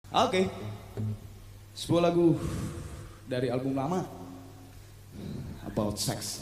Oke, sebuah lagu dari album lama, About Sex.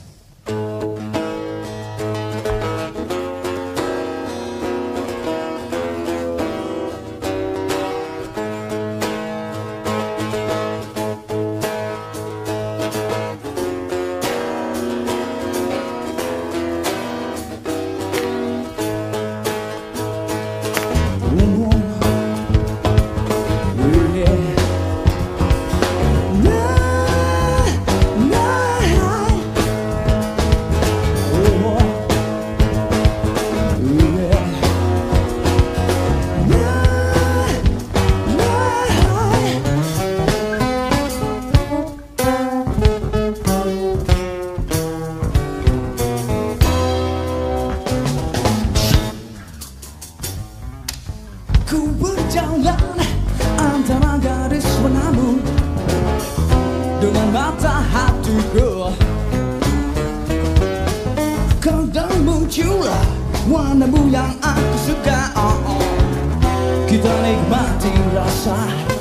Ku berjalan antara garis warnamu dengan mata hatiku. Kadang muncullah warnamu yang aku suka. Kita nikmati rasa.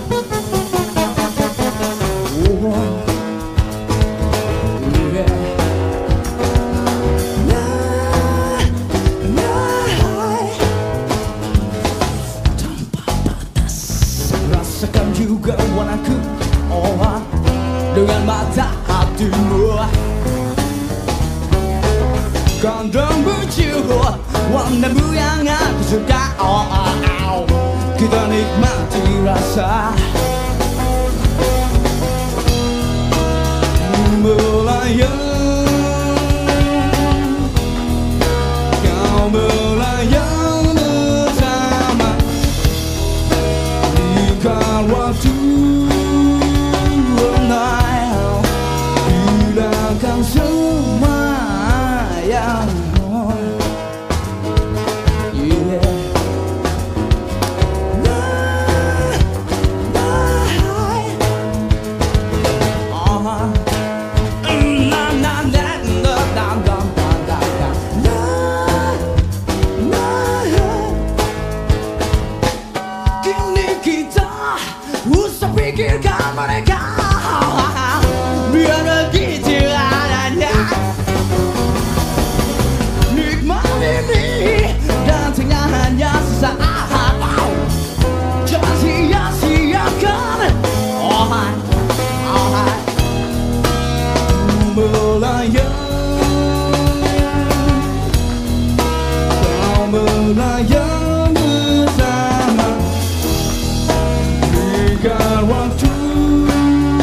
Rasakan juga warnaku, dengan mata hatimu. Kadang muncul warnamu yang aku suka. Kita nikmati rasa. Melayang, kau melayang bersama ikan waktu. Hilangkan semua yang kini kita usah pikirkan mereka. Biar begitu adanya. Nikmat ini datangnya hanya sesaat. Jangan sia-siakan. Melayang, kau melayang bersama ikan waktu.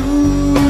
aku